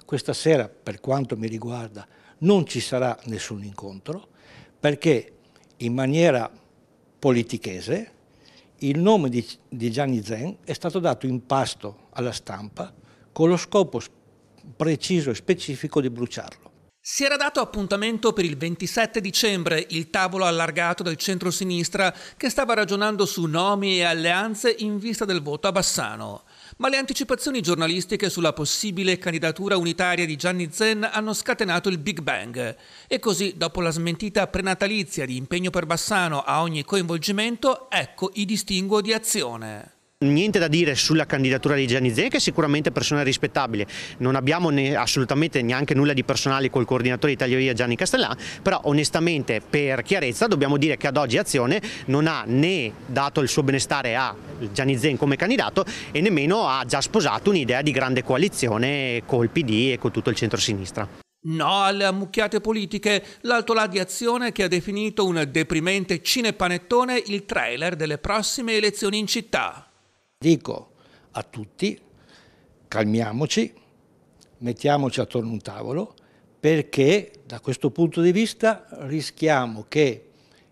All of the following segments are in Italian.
questa sera, per quanto mi riguarda, non ci sarà nessun incontro, perché in maniera politichese il nome di Gianni Zen è stato dato in pasto alla stampa con lo scopo preciso e specifico di bruciarlo. Si era dato appuntamento per il 27 dicembre, il tavolo allargato del centro-sinistra che stava ragionando su nomi e alleanze in vista del voto a Bassano. Ma le anticipazioni giornalistiche sulla possibile candidatura unitaria di Gianni Zen hanno scatenato il Big Bang. E così, dopo la smentita prenatalizia di impegno per Bassano a ogni coinvolgimento, ecco i distinguo di azione. Niente da dire sulla candidatura di Gianni Zen, che è sicuramente persona rispettabile, non abbiamo assolutamente neanche nulla di personale col coordinatore Italia Viva Gianni Castellan, però onestamente per chiarezza dobbiamo dire che ad oggi Azione non ha né dato il suo benestare a Gianni Zen come candidato e nemmeno ha già sposato un'idea di grande coalizione col PD e con tutto il centro-sinistra. No alle ammucchiate politiche, l'alto là di Azione che ha definito un deprimente cinepanettone il trailer delle prossime elezioni in città. Dico a tutti, calmiamoci, mettiamoci attorno a un tavolo, perché da questo punto di vista rischiamo che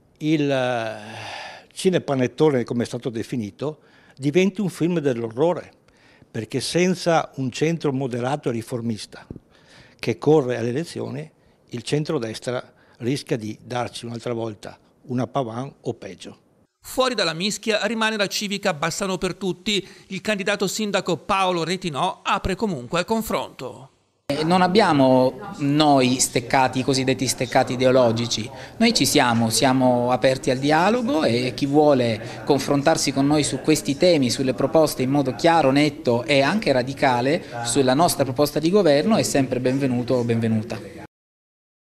il cinepanettone, come è stato definito, diventi un film dell'orrore, perché senza un centro moderato e riformista che corre alle elezioni, il centrodestra rischia di darci un'altra volta una Pavan o peggio. Fuori dalla mischia rimane la civica Bassano per tutti. Il candidato sindaco Paolo Retinò apre comunque al confronto. Non abbiamo noi i cosiddetti steccati ideologici, noi ci siamo aperti al dialogo e chi vuole confrontarsi con noi su questi temi, sulle proposte in modo chiaro, netto e anche radicale sulla nostra proposta di governo è sempre benvenuto o benvenuta.